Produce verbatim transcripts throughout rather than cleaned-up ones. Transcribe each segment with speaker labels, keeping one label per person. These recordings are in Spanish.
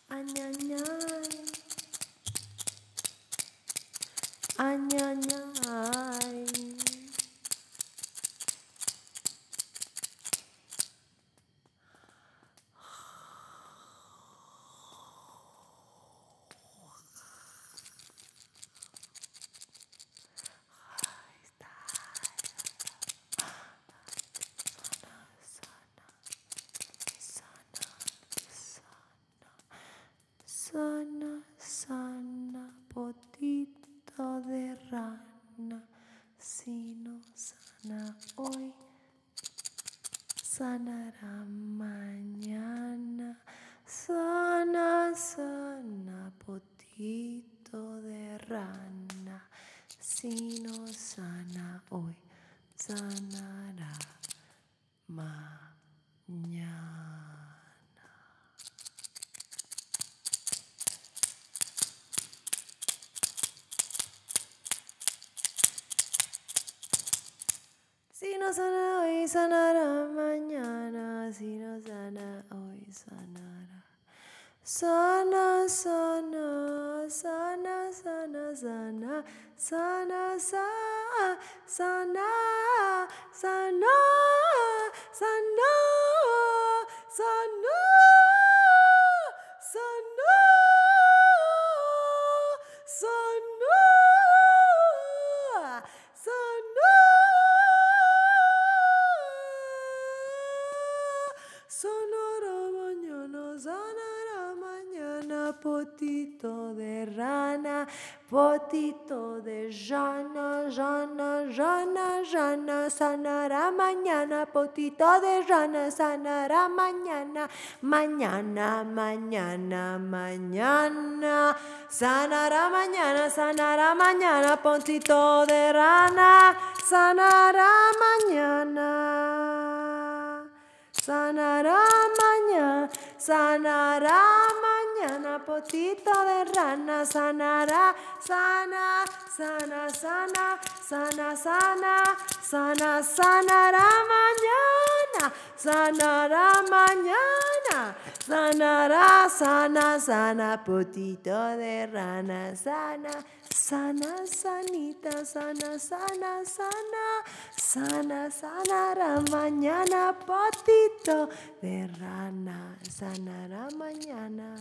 Speaker 1: Añañay, añañay. Sana, sana, potito de rana, si no sana hoy, sanará mañana. Sana, sana, potito de rana, si no sana hoy, sanará mañana. Si no sana hoy, sanará mañana. Si no sana hoy, sanará. Sana, sana, sana, sana, sana, sana, sana, sana, sana, sana, sana, sana, sana, sana. Sonará mañana, sanará mañana, potito de rana, potito de rana, rana, rana, rana, sanará mañana, potito de rana, sanará mañana, mañana, mañana, mañana, sanará mañana, sanará mañana, potito de rana, sanará mañana. Sanará mañana, sanará mañana, potito de rana, sanará, sana, sana, sana, sana, sana, sana, sanará mañana, sanará mañana, sanará, sana, sana, potito de rana, sana, sana, sanita, sana, sana, sana, sana, sanará mañana, potito de rana, sanará mañana,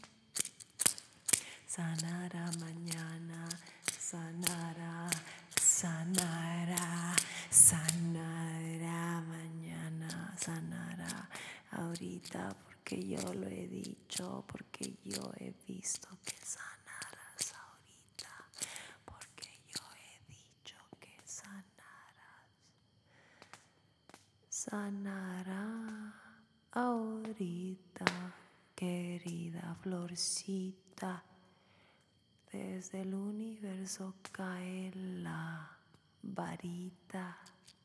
Speaker 1: sanará mañana, sanará, sanará, sanará mañana, sanará ahorita, porque yo lo he dicho, porque yo he visto que sanarás ahorita, porque yo he dicho que sanarás. Sanará ahorita, querida florcita. Desde el universo cae la varita,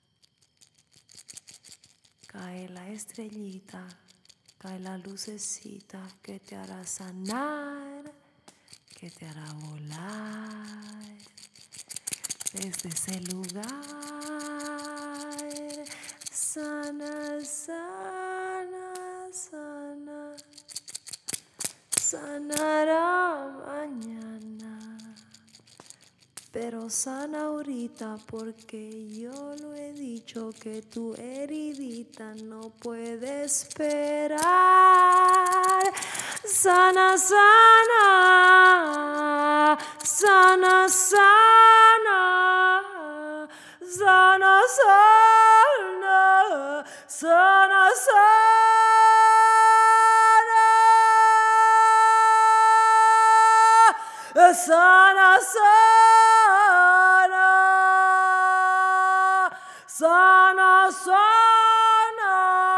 Speaker 1: cae la estrellita, cae la lucecita que te hará sanar, que te hará volar desde ese lugar. Sana, sana, sana, sanará mañana, pero sana ahorita porque yo lo he dicho que tu heridita no puede esperar. Sana, sana, sana, sana, sana, sana, sana, sana, sana, sana, sana,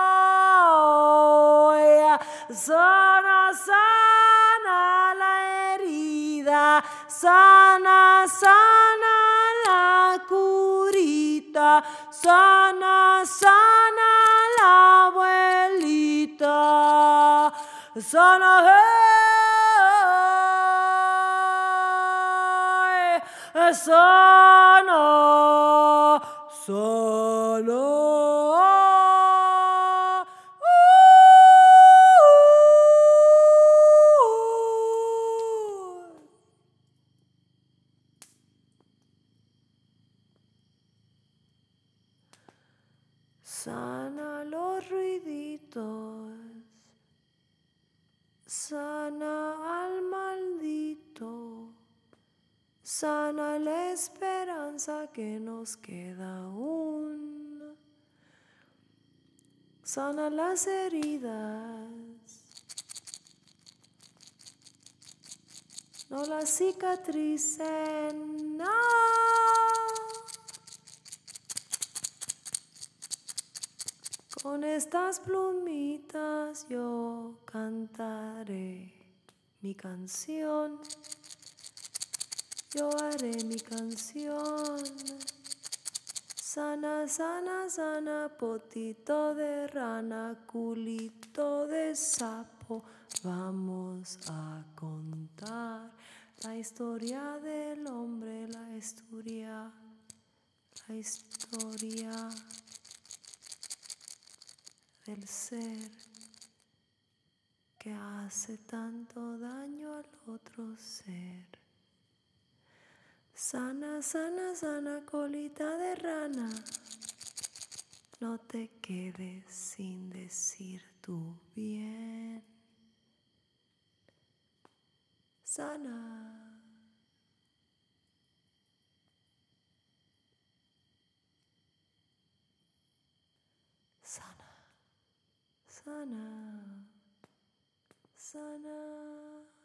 Speaker 1: sana, sana la herida, sana, sana la curita, sana, sana la abuelita, sana, hey, sana, sana. sana la esperanza que nos queda aún, sana las heridas, no las cicatrices, no. Con estas plumitas yo cantaré mi canción, yo haré mi canción. Sana, sana, sana, potito de rana, culito de sapo, vamos a contar la historia del hombre, la historia, la historia del ser que hace tanto daño al otro ser. Sana, sana, sana, colita de rana, no te quedes sin decir tu bien. Sana. Sana, sana, sana.